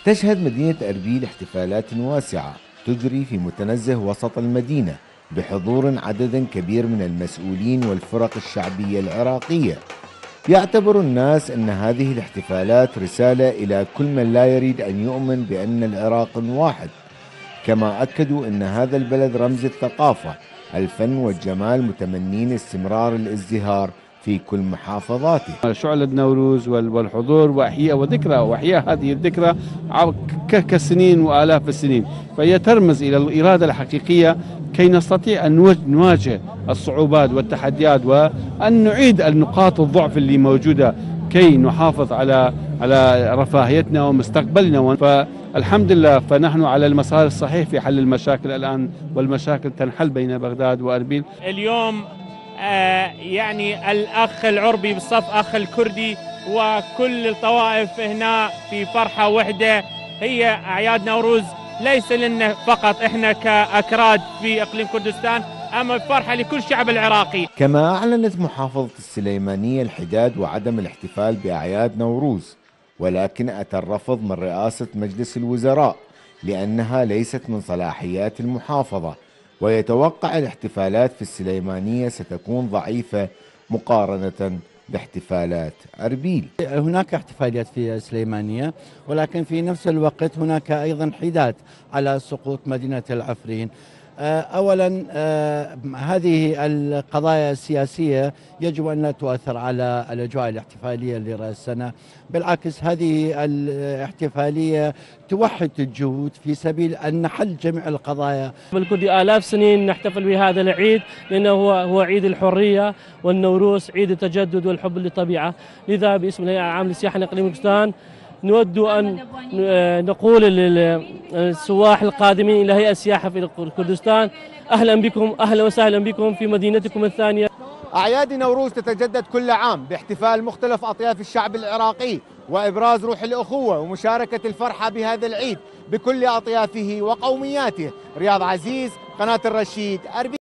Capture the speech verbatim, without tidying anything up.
تشهد مدينة أربيل احتفالات واسعة تجري في متنزه وسط المدينة بحضور عدد كبير من المسؤولين والفرق الشعبية العراقية. يعتبر الناس أن هذه الاحتفالات رسالة إلى كل من لا يريد أن يؤمن بأن العراق واحد، كما أكدوا أن هذا البلد رمز الثقافة، الفن والجمال، متمنين استمرار الازدهار في كل محافظاته. شعلة نوروز والحضور وإحياء وذكرى وإحياء هذه الذكرى كسنين وآلاف السنين، فهي ترمز إلى الإرادة الحقيقية كي نستطيع أن نواجه الصعوبات والتحديات وأن نعيد النقاط الضعف اللي موجودة كي نحافظ على على رفاهيتنا ومستقبلنا. فالحمد لله فنحن على المسار الصحيح في حل المشاكل الآن، والمشاكل تنحل بين بغداد وأربيل. اليوم آه يعني الأخ العربي بالصف أخ الكردي وكل الطوائف هنا في فرحة وحدة. هي أعياد نوروز ليس لنا فقط إحنا كأكراد في إقليم كردستان، أما فرحة لكل الشعب العراقي. كما أعلنت محافظة السليمانية الحداد وعدم الاحتفال بأعياد نوروز، ولكن أتى الرفض من رئاسة مجلس الوزراء لأنها ليست من صلاحيات المحافظة، ويتوقع الاحتفالات في السليمانية ستكون ضعيفة مقارنة باحتفالات أربيل. هناك احتفاليات في السليمانية، ولكن في نفس الوقت هناك أيضا حداد على سقوط مدينة العفرين. أولا هذه القضايا السياسية يجب أن لا تؤثر على الأجواء الاحتفالية لرأس السنة، بالعكس هذه الاحتفالية توحد الجهود في سبيل أن نحل جميع القضايا. بالكردي آلاف سنين نحتفل بهذا العيد لأنه هو هو عيد الحرية والنوروز، عيد التجدد والحب للطبيعة. لذا باسم الهيئة العامة للسياحة لإقليم كردستان نود أن نقول للسواح القادمين إلى هيئة السياحة في كردستان أهلا بكم، أهلا وسهلا بكم في مدينتكم الثانية. أعياد نوروز تتجدد كل عام باحتفال مختلف أطياف الشعب العراقي وإبراز روح الأخوة ومشاركة الفرحة بهذا العيد بكل أطيافه وقومياته. رياض عزيز، قناة الرشيد، أربيل.